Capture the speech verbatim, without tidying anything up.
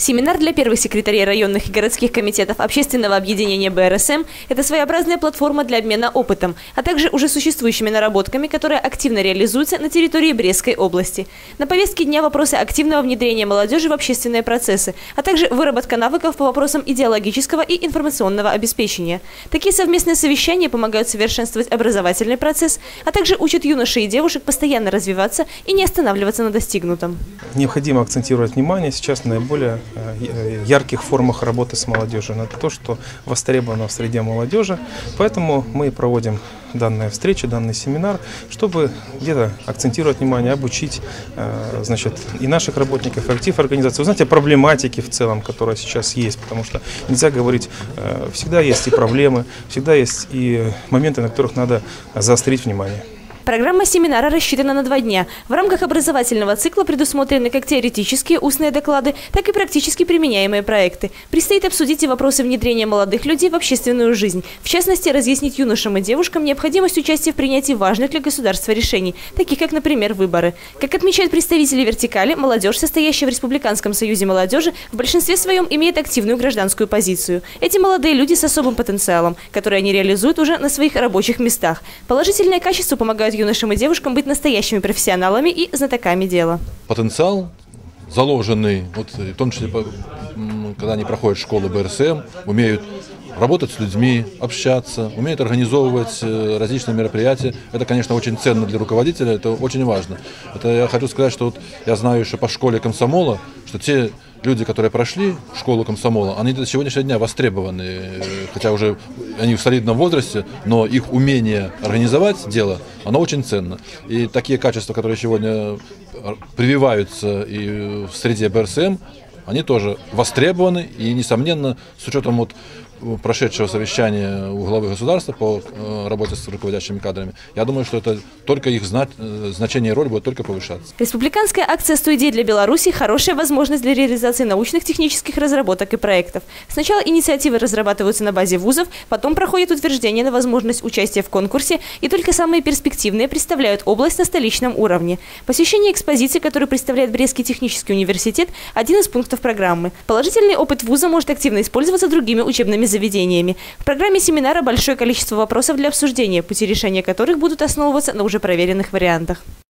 Семинар для первых секретарей районных и городских комитетов общественного объединения бэ эр эс эм – это своеобразная платформа для обмена опытом, а также уже существующими наработками, которые активно реализуются на территории Брестской области. На повестке дня вопросы активного внедрения молодежи в общественные процессы, а также выработка навыков по вопросам идеологического и информационного обеспечения. Такие совместные совещания помогают совершенствовать образовательный процесс, а также учат юношей и девушек постоянно развиваться и не останавливаться на достигнутом. Необходимо акцентировать внимание сейчас на наиболее ярких формах работы с молодежью, на то, что востребовано в среде молодежи. Поэтому мы проводим данные встречи, данный семинар, чтобы где-то акцентировать внимание, обучить значит, и наших работников, и актив организации, узнать о проблематике в целом, которая сейчас есть, потому что нельзя говорить, всегда есть и проблемы, всегда есть и моменты, на которых надо заострить внимание. Программа семинара рассчитана на два дня. В рамках образовательного цикла предусмотрены как теоретические устные доклады, так и практически применяемые проекты. Предстоит обсудить и вопросы внедрения молодых людей в общественную жизнь. В частности, разъяснить юношам и девушкам необходимость участия в принятии важных для государства решений, таких как, например, выборы. Как отмечают представители вертикали, молодежь, состоящая в Республиканском союзе молодежи, в большинстве своем имеет активную гражданскую позицию. Эти молодые люди с особым потенциалом, который они реализуют уже на своих рабочих местах. Положительные качества помогают юношам и девушкам быть настоящими профессионалами и знатоками дела. Потенциал заложенный, вот, в том числе, когда они проходят школу бэ эр эс эм, умеют работать с людьми, общаться, умеют организовывать различные мероприятия. Это, конечно, очень ценно для руководителя, это очень важно. Это я хочу сказать, что вот я знаю еще по школе комсомола, что те люди, которые прошли школу комсомола, они до сегодняшнего дня востребованы, хотя уже они в солидном возрасте, но их умение организовать дело, оно очень ценно. И такие качества, которые сегодня прививаются и в среде бэ эр эс эм, они тоже востребованы и, несомненно, с учетом вот прошедшего совещания у главы государства по работе с руководящими кадрами, я думаю, что это только их значение и роль будет только повышаться. Республиканская акция «сто идей для Беларуси» – хорошая возможность для реализации научных технических разработок и проектов. Сначала инициативы разрабатываются на базе вузов, потом проходит утверждение на возможность участия в конкурсе, и только самые перспективные представляют область на столичном уровне. Посещение экспозиции, которую представляет Брестский технический университет – один из пунктов программы. Положительный опыт вуза может активно использоваться другими учебными заведениями. В программе семинара большое количество вопросов для обсуждения, пути решения которых будут основываться на уже проверенных вариантах.